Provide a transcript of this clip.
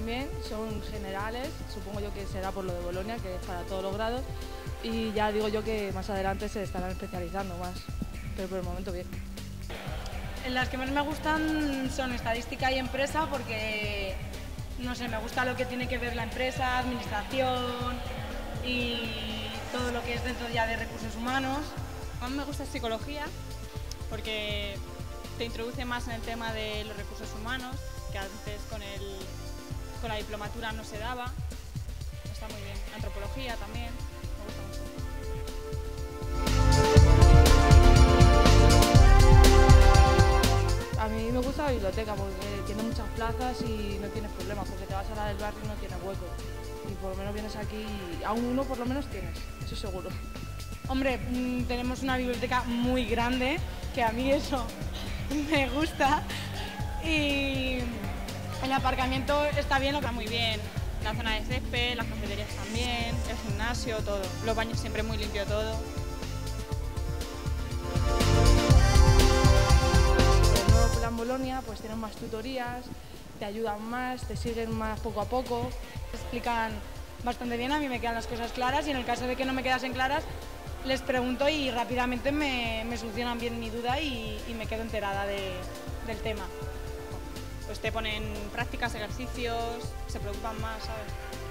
también, son generales, supongo yo que será por lo de Bolonia, que es para todos los grados, y ya digo yo que más adelante se estarán especializando más, pero por el momento bien. Las que más me gustan son estadística y empresa porque, no sé, me gusta lo que tiene que ver la empresa, administración y todo lo que es dentro ya de recursos humanos. A mí me gusta psicología porque te introduce más en el tema de los recursos humanos, que antes con la diplomatura no se daba. Está muy bien. Antropología también, me gusta mucho. A mí me gusta la biblioteca porque tiene muchas plazas y no tienes problemas, porque te vas a la del barrio y no tienes hueco. Y por lo menos vienes aquí y a uno por lo menos tienes, eso seguro. Hombre, tenemos una biblioteca muy grande, que a mí eso me gusta. Y el aparcamiento está bien. Está muy bien. La zona de césped, las cafeterías también, el gimnasio, todo. Los baños siempre muy limpio todo. Plan Bolonia, pues tienen más tutorías, te ayudan más, te siguen más poco a poco. Explican bastante bien, a mí me quedan las cosas claras y en el caso de que no me quedasen claras les pregunto y rápidamente me solucionan bien mi duda y me quedo enterada del tema. Pues te ponen prácticas, ejercicios, se preocupan más, ¿sabes?